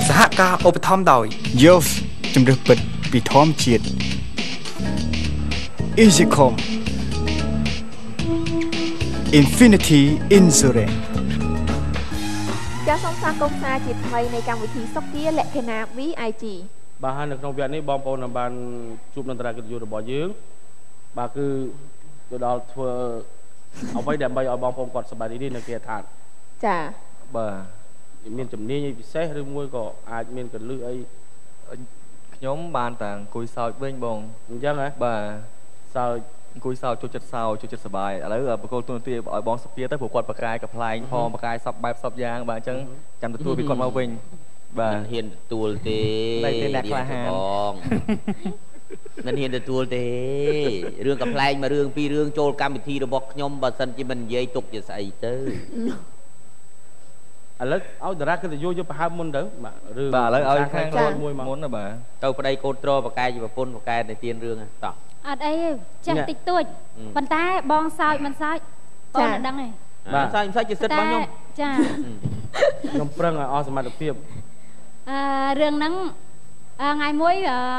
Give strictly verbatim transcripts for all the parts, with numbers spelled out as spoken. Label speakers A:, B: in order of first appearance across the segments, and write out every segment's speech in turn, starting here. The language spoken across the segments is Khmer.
A: สหการอุปถัมภ์โดย
B: Youth ជំរឿពិតពីធម្មជាតិ Easycom Infinity Insurance
C: ចាសសូមស្វាគមន៍សាជាថ្មីនៃកម្មវិធីសុខជាលក្ខណៈ វី ไอ จี
D: បាទហើយនៅក្នុងវគ្គនេះបងប្អូនបានជួបនឹងតារាកិត្តិយសរបស់យើងបាទគឺទៅដល់ធ្វើអ្វីដើម្បីឲ្យបងប្អូនគាត់សប្បាយរីករាយនៅគេឋាន
C: ចា
D: បាទមានជំនាញអីពិសេសឬមួយក៏អាចមានកលឹះអី
E: ខ្ញុំបានតែអង្គុយសើចវិញបង
D: អញ្ចឹងហ៎
E: បាទ
D: សើច
E: អង្គុយសើចជួយចិត្តសើចជួយចិត្តសប្បាយឥឡូវបកគោលទូនទីឲ្យបងសុភាទៅព្រោះគាត់បកកាយកំ pl ែងផងបកកាយសពបែបសពយ៉ាងបាទអញ្ចឹងចាំទទួលពីគាត់មកវិញ
F: បាទមិនហ៊ានទទួលទេ
E: តែទេអ្នកខ្លះហា
F: បងមិនហ៊ានទទួលទេរឿងកំ pl ែងមួយរឿងពីររឿងចូលកម្មវិធីរបស់ខ្ញុំបើសិនជាមិននិយាយទុកជាស្អីទៅ
D: ឥឡូវឲ្យតារាកិត្តិយសយកប្រហើបមុនទៅបាទ
E: រឿងបាទឥឡូវឲ្យខាងខ្លួនមួយមកមុនណាបាទ
F: ទៅប្តីកូនត្រប្រកែកជាប្រពន្ធប្រកែកនៅទៀនរឿងតោះ
G: អត់អីចេះតិចតួចប៉ុន្តែបងសើចមិនសើចបងមិនដឹងទេ
F: បាទសើចមិនសើចជាសិទ្ធិរបស់ខ្ញុំ
G: ចា
D: ខ្ញុំប្រឹងឲ្យអស់សមត្ថភាព
G: អឺរឿងហ្នឹងថ្ងៃមួយ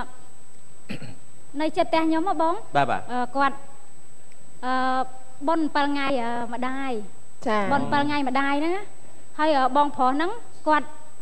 G: នៅចិត្តផ្ទះខ្ញុំហ៎បង
F: បាទបាទ
G: គាត់អឺបុណ្យ7ថ្ងៃម្ដាយ
C: ចា
G: បុណ្យ7ថ្ងៃម្ដាយហ្នឹងហើយបងប្រុសហ្នឹងគាត់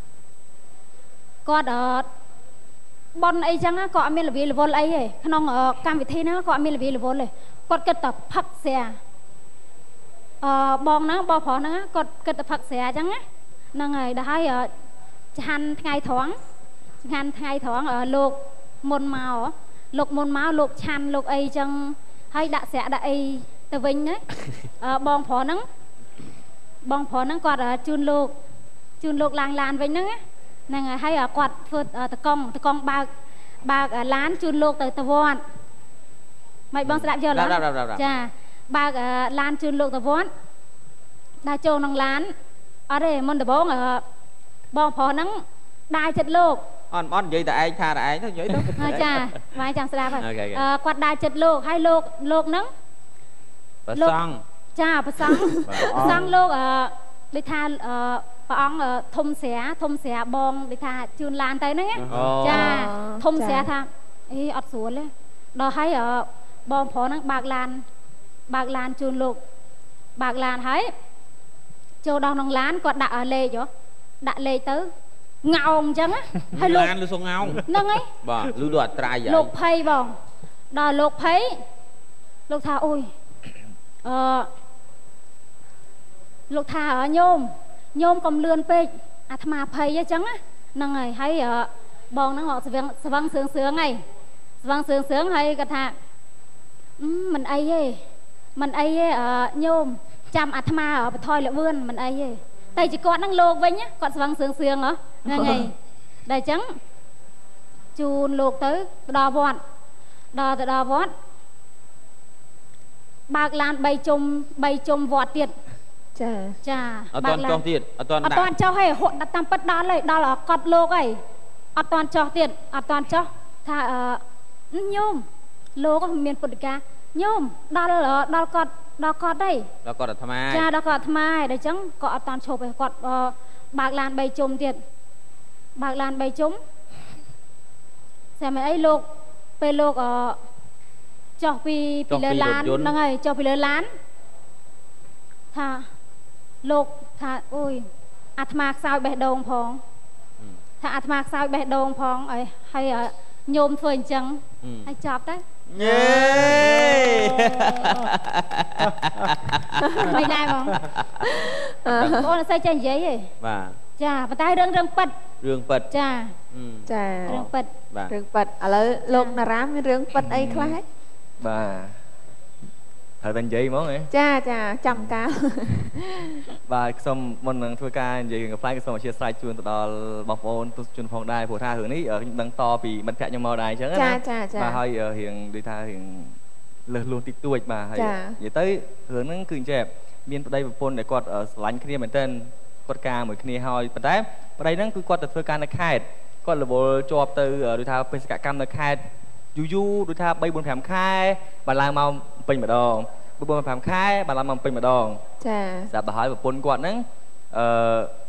G: គាត់អឺប៉ុនអីចឹងក៏អត់មានលវិលវល់អីទេក្នុងកម្មវិធីហ្នឹងក៏អត់មានលវិលវល់ទេគាត់គិតតែផឹកស្រាអឺបងហ្នឹងបងប្រុសហ្នឹងគាត់គិតតែផឹកស្រាអញ្ចឹងហ្នឹងហើយដល់ហើយចហាន់ថ្ងៃត្រង់ចហាន់ថ្ងៃត្រង់លោកមុនមកលោកមុនមកលោកឆាន់លោកអីចឹងហើយដាក់ស្រាដាក់អីទៅវិញណាបងប្រុសហ្នឹងបងប្រុសហ្នឹងគាត់ជូនលោកជូនលោកឡានឡានវិញហ្នឹងហ្នឹងហើយហើយគាត់ធ្វើតកង់តកង់បើកបើកឡានជូនលោកទៅទៅវត្តមិនបងស្ដាប់យល់ទេចាបើកឡានជូនលោកទៅវត្តដល់ចូលក្នុងឡានអត់ទេមុនដំបូងបងប្រុសហ្នឹងដាយចិត្តលោក
F: អត់អត់និយាយតែឯងថាតែឯងទៅនិយាយទៅ
G: ចាមកចាំស្ដាប់ហើយគាត់ដាយចិត្តលោកហើយលោកលោកហ្នឹង
F: ប្រសង់
G: ចាប្រសង់ប្រសង់លោកអឺដូចថាអឺព្រះអង្គធំស្រាធំស្រាបងដូចថាជូនឡានទៅហ្នឹងចាធំស្រាថាអីអត់ស្រួលទេដល់ហើយបងប្រុសហ្នឹងបើកឡានបើកឡានជូនលោកបើកឡានហើយចូលដល់ក្នុងឡានគាត់ដាក់លេខដាក់លេខទៅងោងអញ្ចឹង
F: ហើយលោកឡានលឺសុងោង
G: ហ្នឹងហើយ
F: បាទលឺដូចអត្រៃហើយ
G: លោកភ័យបងដល់លោកភ័យលោកថាអូយអឺលោកថាញោមញោមកុំលឿនពេកអាត្មាភ័យអញ្ចឹងហ្នឹងហើយហើយបងហ្នឹងស្វឹងស្វឹងសឿងសឿងហើយស្វឹងសឿងសឿងហើយគាត់ថាមិនអីទេមិនអីទេញោមចាំអាត្មាបថយលវឿនមិនអីទេតែជាគាត់ហ្នឹងលោកវិញគាត់ស្វឹងសឿងសឿងហ្នឹងហើយដល់អញ្ចឹងជូនលោកទៅដល់វត្តដល់ទៅដល់វត្តបើកឡាន3ជុំ3ជុំវត្តទៀត
C: ចា
G: ចា
F: អត់ទាន់ចុះទៀតអត់ទាន់
G: អត់ទាន់ចុះហើយហត់តាមពិតដល់ហើយដល់កត់លោកហើយអត់ទាន់ចុះទៀតអត់ទាន់ចុះថាអឺញោមលោកមានពុទ្ធិកាញោមដល់ដល់កត់ដល់កត់ទេ
F: ដល់កត់អាត្មា
G: ចាដល់កត់អាត្មាហើយដល់អញ្ចឹងក៏អត់ទាន់ឈប់ទេគាត់បើកឡាន3ជុំទៀតបើកឡាន3ជុំតែមិនអីលោកពេលលោកអឺចុះពីពីលើឡានហ្នឹងហើយចុះពីលើឡានថាលោកថាអូយអាត្មាខ្សោយបេះដូងផងថាអាត្មាខ្សោយបេះដូងផងអីហើយញោមធ្វើអញ្ចឹងហើយចប់ទៅ
F: យេ
G: មិនដែរបងបងអត់សូវចេះនិយាយទេ
F: បាទ
G: ចាប៉ុន្តែរឿងរឿងពិត
F: រឿងពិត
G: ចា
C: ចា
G: រឿងពិត
C: រឿងពិតឥឡូវលោកណារ៉ាមានរឿងពិតអីខ្លះហ៎
E: បាទហើយតែនិយាយហ្មងហ៎
C: ចាចាចាំកាល
E: បាទសូមមុននឹងធ្វើការនិយាយរឿងកំ pl ែងសូមអធិស្ឋានជូនទៅដល់បងប្អូនទស្សនិកជនផងដែរព្រោះថារឿងនេះខ្ញុំដឹងតពីមិត្តភក្តិខ្ញុំមកដែរអញ្ចឹងណា
C: ចាចាចា
E: បាទហើយរឿងដូចថារឿងលើសលួសតិចតួចបាទហើយនិយាយទៅរឿងហ្នឹងគឺអញ្ចឹងមានប្តីប្រពន្ធដែលគាត់ស្រឡាញ់គ្នាមែនទែនគាត់ការមួយគ្នាហើយប៉ុន្តែប្តីហ្នឹងគឺគាត់ទៅធ្វើការនៅខេត្តគាត់រវល់ជាប់ទៅដូចថាបេសកកម្មនៅខេត្តយូរយូរដូចថា3 4 5ខែបានឡើងមកពេញម្ដង4 5ខែបានឡើងមកពេញម្ដង
C: ចា
E: ស្រាប់ទៅហើយប្រពន្ធគាត់ហ្នឹងអឺដូច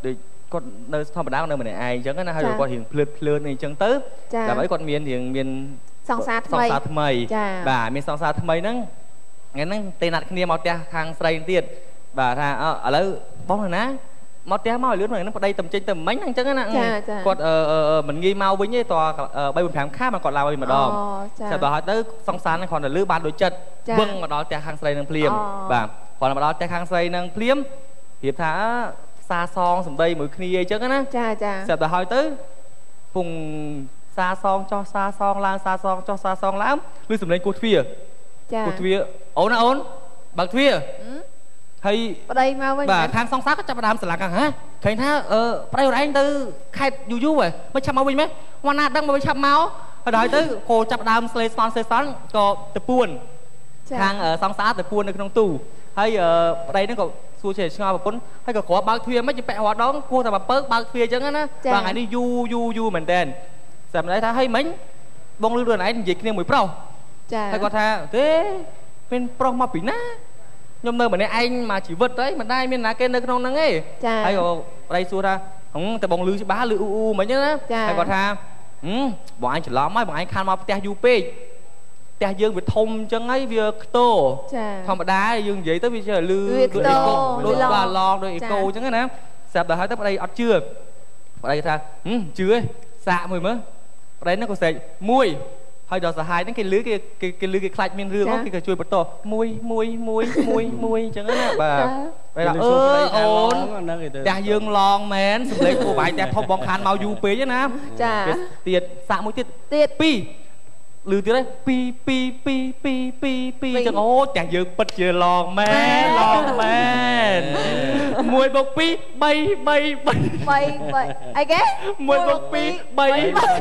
E: គាត់នៅធម្មតានៅម្នាក់ឯងអញ្ចឹងណាហើយគាត់រៀងភ្លឺភ្លឿនអីអញ្ចឹងទៅដើម្បីគាត់មានរៀងមាន
C: សង្សារថ្មី
E: សង្សារថ្មីបាទមានសង្សារថ្មីហ្នឹងថ្ងៃហ្នឹងទេណាត់គ្នាមកផ្ទះខាងស្រីទៀតបាទថាឥឡូវបងណាមកផ្ទះមកលឿនហ្នឹងប្តីតំចេញទៅមិញអញ្ចឹងណាគាត់មិនងាយមកវិញទេតបីប្រាំខែមកគាត់ឡើងវិញម្ដងចាំដល់ហើយទៅសង្សារហ្នឹងគ្រាន់តែលឺបានដូចចិត្តវឹងមកដល់ផ្ទះខាងស្រីនឹងភ្លាមបាទគាត់មកដល់ផ្ទះខាងស្រីនឹងភ្លាមប្រៀបថាសាសងសម្ដីមួយគ្នាអញ្ចឹងណា
C: ចាចា
E: ស្រាប់តែហើយទៅពងសាសងចោះសាសងឡើងសាសងចោះសាសងឡើងឬសម្លេងគោះទ្វារ
C: ចា
E: គោះទ្វារអូនណាអូនបើកទ្វារហើយ
C: ប្តីមកវិញ
E: បាទខាងសង្សារក៏ចាប់ផ្ដើមស្រឡាក់ខាងហ៎ឃើញថាអឺប្តីខ្លួនឯងទៅខេតយូរយូរហ៎មិនឆាប់មកវិញម៉េចវណ្ណាដឹងមកឆាប់មកហើយទៅក៏ចាប់ផ្ដើមស្លេស្នន់ស្លេស្នន់ក៏ទៅពួនខាងសង្សារទៅពួននៅក្នុងទូហើយប្តីហ្នឹងក៏សួរចេះឆ្ងល់ប្រពន្ធហើយក៏គ្រាន់បើកទ្វារមិនជិះពាក់រាល់ដងគួរតែបើកបើកទ្វារអញ្ចឹងណាបាទថ្ងៃនេះយូរយូរយូរមែនតើសម្រាប់ថាហីមិញបងលឺខ្លួនឯងនិយាយគ្នាមួយប្រុស
C: ចា
E: ហើយគាត់ថាទេមានប្រុសមកពីណាខ្ញុំនៅម្នាក់ឯងមកជីវិតហើយមិនដែរមានណាគេនៅក្នុងហ្នឹងទេហើយក៏ប្តីសួរថាតែបងលឺច្បាស់លឺអ៊ូអ៊ូមិញណាហើយគាត់ថាបងឯងច្រឡំហើយបងឯងខានមកផ្ទះយូរពេកផ្ទះយើងវាធំអញ្ចឹងហើយវាខ្ទោធម្មតាយើងនិយាយទៅវាចេះលឺដូចអេកូដូចបាទឡងដូចអេកូអញ្ចឹងណាស្រាប់ដល់ហើយទៅប្តីអត់ជឿប្តីថាជឿឯងសាកមួយមើលប្តីហ្នឹងក៏ស្រែកមួយហើយដល់សាហាយហ្នឹងគេលឺគេគេលឺគេខ្លាចមានរឿងគេក៏ជួយបន្តមួយមួយមួយមួយមួយអញ្ចឹងណាបាទពេលអឺអូនផ្ទះយើងឡងមែនសម្លេងគូបាយផ្ទះធំបងខានមកយូរពេកណា
C: ចា
E: ទៀតសាកមួយទៀត
C: ទៀត
E: ពីរឮទៀតហើយពីពីពីពីពីពីអញ្ចឹងអូចាស់យើងពិតជាឡងមែនឡងមែនមួយបូកពីរបីបីបី
C: បីបីអីគេ
E: មួយបូកពីរបីបាទ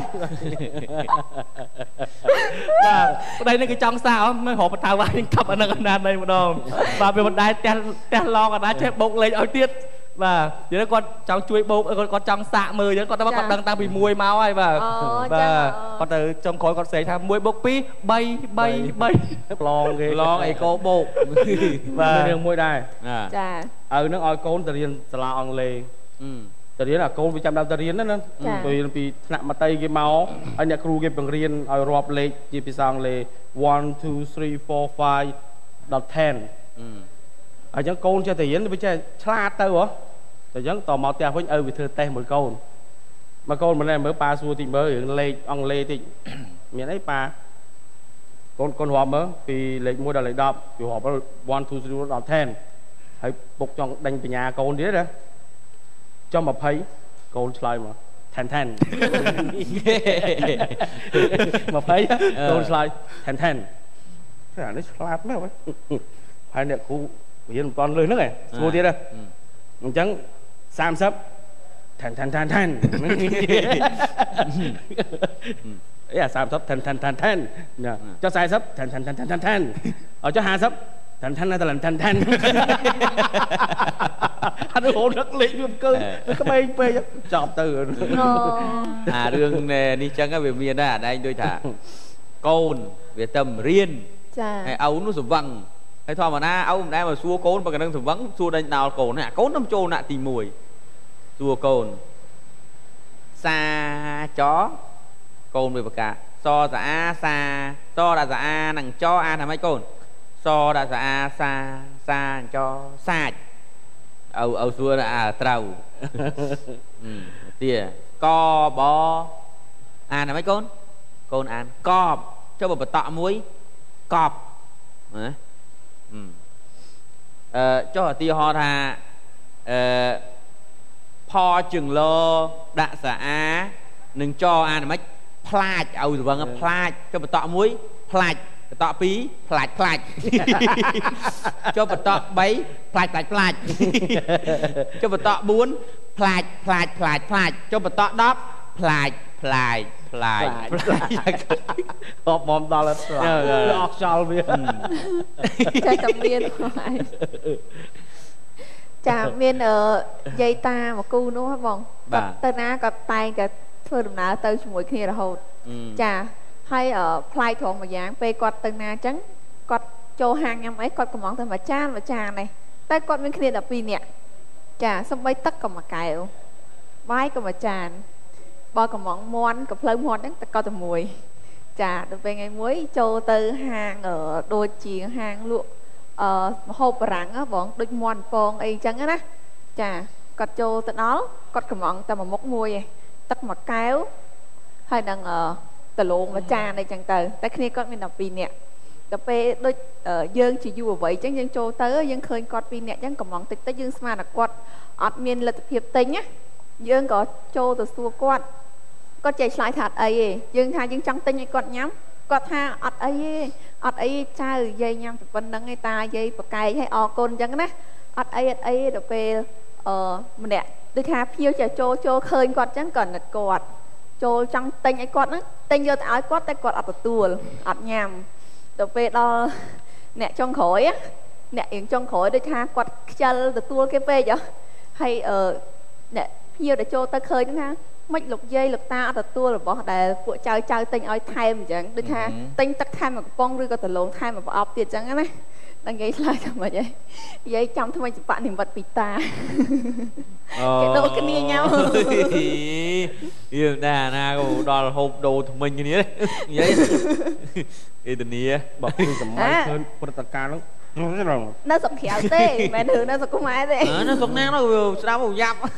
E: ប្តីនេះគេចង់សារមិនរកបតាវាយកាប់អានឹងអាណាណៃម្ដងបាទវាមិនដែរផ្ទះផ្ទះឡងអាណាចេះបូកលេងឲ្យទៀតបាទនិយាយគាត់ចង់ជួយបោកគាត់ចង់សាកមើលអញ្ចឹងគាត់ទៅគាត់ដឹងតាំងពីមួយមកហើយបាទបាទគាត់ទៅចុងក្រោយគាត់ស្រែកថាមួយបូកពីរបីបីបី
F: ឡងគេឡងអីកោបោក
D: បាទរឿងមួយដែរ
C: ចា
D: ឪនឹងឲ្យកូនទៅរៀនសាលាអង់គ្លេសទៅរៀនអាកូនវាចាំដល់ទៅរៀនណាទៅរៀនពីថ្នាក់មត្តេយគេមកហើយអ្នកគ្រូគេបង្រៀនឲ្យរាប់លេខជាភាសាអង់គ្លេសone two three four fiveដល់tenអញ្ចឹងកូនចេះតែរៀនវាចេះឆ្លាតទៅហ៎តែអញ្ចឹងតមកផ្ទះវិញឪវាធ្វើតេស្តមួយកូនមកកូនមិនដែរមើលប៉ាសួរតិចមើលរឿងលេខអង់គ្លេសតិចមានអីប៉ាកូនកូនរាប់មើលពីលេខមួយដល់លេខដប់វារាប់one two threeដល់tenហើយពុកចង់ដេញបញ្ញាកូនទៀតណាចំtwentyកូនឆ្លើយមកten ten twentyកូនឆ្លើយten tenតែអានេះឆ្លាតមែនហើយអ្នកគ្រូរៀនមិនតាន់លឺហ្នឹងឯងស្រួលទៀតហ៎អញ្ចឹងthirty ten ten ten ten អីអាthirty ten ten ten ten ចុះforty ten ten ten ten ten ten អចុះfifty ten ten ten ten ten អត់រហូតដឹកលេខវាកើក្មេងពេកចប់ទៅ
F: អារឿងនេះចឹងវាមានដែរអាដែងដូចថាកូនវាទៅរៀន
C: ចា
F: ហើយឪនោះស្វឹងហើយធម្មតាឪមិនដែលមកសួរកូនបើកណ្ដឹងស្វឹងសួរដេញដល់កូនណាកូននឹងចូលណាក់ទីoneសួរកូនសាចកូនវាប្រកាសសសាអាសាសដាក់សាអានឹងចអានថាម៉េចកូនសដាក់សាអាសាសាចសាច់ឪឪសួរអាត្រូវទាកបអានថាម៉េចកូនកូនអានកបចុះបើបតក់មួយកបណាអឺចុះឧទាហរណ៍ថាអឺផជើងលដាក់សាអានឹងចអានម៉េចផ្លាច់ឲ្យស្វឹងផ្លាច់ចុះបតក់មួយផ្លាច់បតក់ពីរផ្លាច់ផ្លាច់ចុះបតក់បីផ្លាច់ផ្លាច់ផ្លាច់ចុះបតក់fourផ្លាច់ផ្លាច់ផ្លាច់ផ្លាច់ចុះបតក់tenផ្លាច់ផ្លាច់ផ្លាច់ផ្លាច់
D: តបបំដល់អត់អស់ខ្យល់វា
C: ចាតែមានហើយចាមានយាយតាមកគូនោះហ៎បងគាត់ទៅណាគាត់តែងតែធ្វើដំណើរទៅជាមួយគ្នារហូតចាហើយផ្លាយត្រង់មួយយ៉ាងពេលគាត់ទៅណាអញ្ចឹងគាត់ចូលហាងញ៉ាំអីគាត់កំងទៅមួយចានមួយចាននេះតែគាត់មានគ្នាtwelveនាក់ចាសំបីទឹកក៏មួយកែវបាយក៏មួយចានបើកំងមាន់ក៏ផ្លូវមាន់ហ្នឹងក៏តែមួយចាដល់ពេលថ្ងៃមួយចូលទៅហាងដូចជាហាងលក់អឺម្ហូបបារាំងបងដូចមាន់ពងអីចឹងណាចាគាត់ចូលទៅដល់គាត់កំងតែមួយមុខមួយឯងទឹកមួយកែវហើយនឹងដលងមួយចានអីចឹងទៅតែគ្នាគាត់មានតែពីរនាក់ដល់ពេលដូចយើងជាយុវវ័យចឹងយើងចូលទៅយើងឃើញគាត់ពីរនាក់ចឹងកំងតិចតិចយើងស្មានថាគាត់អត់មានលទ្ធភាពទិញណាយើងក៏ចូលទៅសួរគាត់គាត់ចេះឆ្លើយថាអត់អីទេយើងថាយើងចង់ទិញឲ្យគាត់ញ៉ាំគាត់ថាអត់អីទេអត់អីចៅយាយញ៉ាំតែប៉ុណ្្នឹងឯងតាយាយប្រកែកឲ្យអរគុណចឹងណាអត់អីអត់អីដល់ពេលអឺម្នាក់ដូចថាភៀវចេះចូលចូលឃើញគាត់ចឹងក៏ណិតគាត់ចូលចង់ទិញឲ្យគាត់ហ្នឹងទិញយកទៅឲ្យគាត់តែគាត់អត់ទទួលអត់ញ៉ាំដល់ពេលដល់អ្នកចុងក្រោយអ្នករៀងចុងក្រោយដូចថាគាត់ខ្ជិលទទួលគេពេកហ៎ហើយអឺអ្នកភៀវដែលចូលទៅឃើញថាមិនលោកយាយលោកតាអត់ទទួលរបស់ដែលពួកចៅចៅទិញឲ្យថែមអញ្ចឹងដូចថាទិញទឹកថែមមួយកំប៉ុងឬក៏ដលងថែមមួយប្រអប់ទៀតអញ្ចឹងណាដល់យាយឆ្លើយថាម៉េចហីយាយចាំថ្មីចបនិមិត្តពីតាគេដូរគ្នាញ៉ាំ
F: យីតាណាក៏ដល់ហូបដូរថ្មិញគ្នាយាយអេតនី
D: បើគឺសម័យឃើញព្រឹត្តិការណ៍ហ្នឹង
C: នៅស្រុកក្រៅទេមិនមែនរឿងនៅស្រុកខ្មែរទេ
F: នៅស្រុកណានោះស្ដាប់យ៉ាប់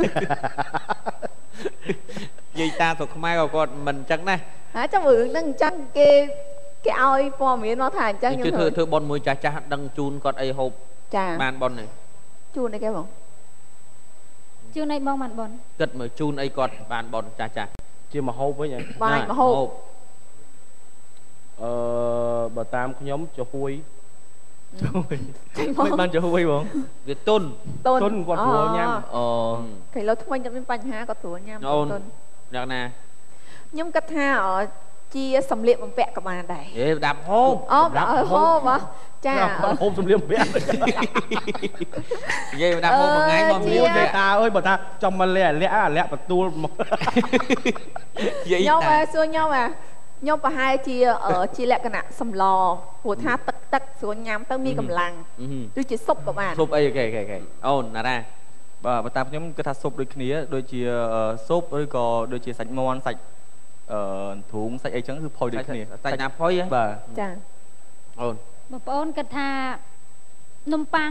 F: យាយតាស្រុកខ្មែរក៏គាត់មិនអញ្ចឹងណា
C: ហ่าចាំរឿងហ្នឹងអញ្ចឹងគេគេឲ្យព័ត៌មានមកថាអញ្ចឹង
F: ខ្ញុំធ្វើធ្វើប៉ុនមួយចាស់ចាស់ដឹងជូនគាត់អីហូប
C: ចា
F: បានប៉ុននេះ
C: ជូនអីគេបង
G: ជូនអីបងបានប៉ុន
F: គិតមើលជូនអីគាត់បានប៉ុនចាស់ចាស់
D: ជាមហូបវិញ
C: បាយមហូប
D: អឺបើតាមខ្ញុំចុះហួយ
E: មិនបានចុះហួយបង
F: វាទុន
D: ទុនគាត់ស្រួលញ៉ាំ
C: អូគេលើថ្មីគាត់មានបញ្ហាគាត់ស្រួលញ៉ាំ
F: ទុនយ៉ាងណា
C: ខ្ញុំគិតថាជាសម្លៀកបំពាក់ក៏បានដែរ
F: អេដាប់ហូប
C: អូដាប់ហូបចា
D: ហូបសម្លៀកបំពាក់
F: និយាយដាប់ហូបមួយថ្ងៃមក
D: មានយាយតាអើយបើថាចំមកលាក់លាក់អាលាក់បន្ទូលមក
C: ខ្ញុំសួរខ្ញុំអាខ្ញុំប្រហែលជាជាលក្ខណៈសម្លព្រោះថាទឹកទឹកស្រួលញ៉ាំទៅមានកម្លាំងឬជាស៊ុបក៏បាន
F: ស៊ុបអីគេគេគេអូនណារ៉ា
E: បាទបើតាមខ្ញុំគឺថាស៊ុបដូចគ្នាដូចជាស៊ុបឬក៏ដូចជាសាច់មាន់សាច់អឺទ្រូងសាច់អីចឹងគឺផុយដូចគ្នា
F: សាច់ណាផុយហ៎
E: បាទ
C: ចា
F: អូន
G: បងប្អូនគិតថានំប៉័ង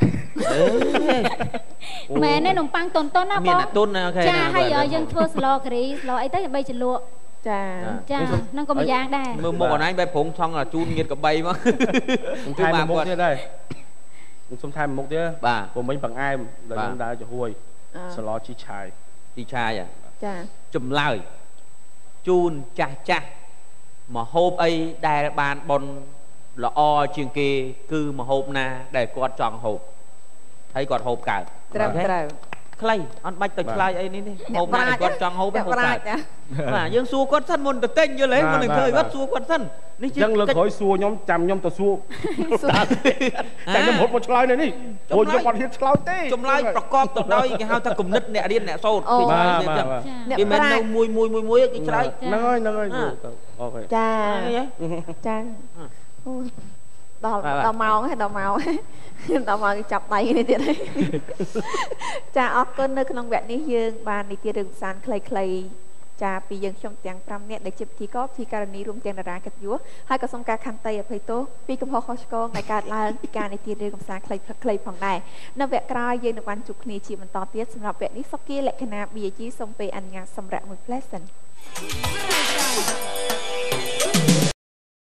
G: មែនទេនំប៉័ងតុនតុនណាបង
F: មានតុនអូខេ
G: ចាហើយយើងធ្វើស្លការីស្លអីទៅដើម្បីជ្រលក់
C: ចា
G: ចាហ្នឹងក៏មួយយ៉ាងដែរ
F: មើលមុខអនឡាញបែបប្រងថងជូនងៀតកបីមក
D: ខ្ញុំថែមមុខទៀតដែរខ្ញុំសុំថែមមុខទៀត
F: បាទ
D: ព្រោះមិញបង្អែមដល់ខ្ញុំដើរចំហួយស្លជីឆាយ
F: ជីឆាយ
C: ចា
F: ចម្លើយជូនចាស់ចាស់មហូបអីដែលបានប៉ុនល្អជាងគេគឺមហូបណាដែលគាត់ចង់ហូបហើយគាត់ហូបកើត
C: ត្រូវត្រូវ
F: ខ្លីអត់បាច់ទៅឆ្លើយអីនេះនេះហូបណាគាត់ចង់ហូបហូបកើតបាទយើងសួរគាត់សិនមុនទៅទិញយល់ទេមុននឹងធ្វើគាត់សួរគាត់សិន
D: នេះជាអញ្ចឹងលើក្រោយសួរខ្ញុំចាំខ្ញុំទៅសួរតែខ្ញុំរត់មកឆ្លើយនៅនេះព្រោះខ្ញុំអត់ហ៊ានឆ្លើយទេ
F: ចម្លើយប្រកបទៅដោយគេហៅថាគំនិតអ្នករៀនអ្នកសូត្រ
D: គេឆ្លើយ
F: អញ្ចឹងគេមិននៅមួយមួយមួយមួយគេឆ្លើយ
D: ហ្នឹងហើយហ្នឹងហើយអូខេ
C: ចាចាដល់ដល់ម៉ោងហើយដល់ម៉ោងដល់ម៉ោងចាប់ដៃនេះទៀតហើយចាអរគុណនៅក្នុងវគ្គនេះយើងបាននិទានរឿងភាសាខ្លីៗចាពីយើងខ្ញុំទាំងប្រាំនាក់ដែលជាពិធីករពិធីការនីរួមទាំងតារាកិត្តិយសហើយក៏សូមការខន្តីអភ័យទោសពីកំហុសខុសឆ្គងដែលកើតឡើងពីការនិទានរឿងភាសាខ្លីៗផងដែរនៅវគ្គក្រោយយើងនឹងបានជួបគ្នាជាបន្តទៀតសម្រាប់វគ្គនេះសុគាលក្ខណៈ ប៊ី ជី សូមពេលអនុញ្ញាតសម្រាប់មួយ Pleasant